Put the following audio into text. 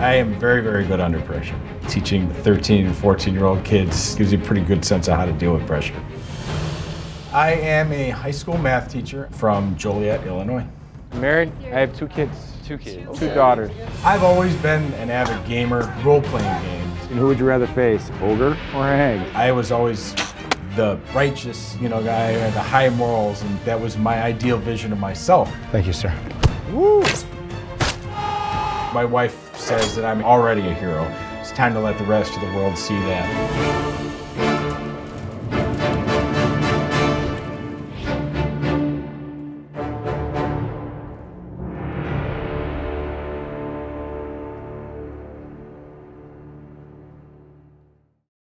I am very, very good under pressure. Teaching 13 and 14-year-old kids gives you a pretty good sense of how to deal with pressure. I am a high school math teacher from Joliet, Illinois. I'm married. I have 2 kids. 2 kids. 2 daughters. I've always been an avid gamer, role-playing games. And who would you rather face, ogre or hag? I was always the righteous, guy, the high morals, and that was my ideal vision of myself. Thank you, sir. Woo! My wife says that I'm already a hero. It's time to let the rest of the world see that.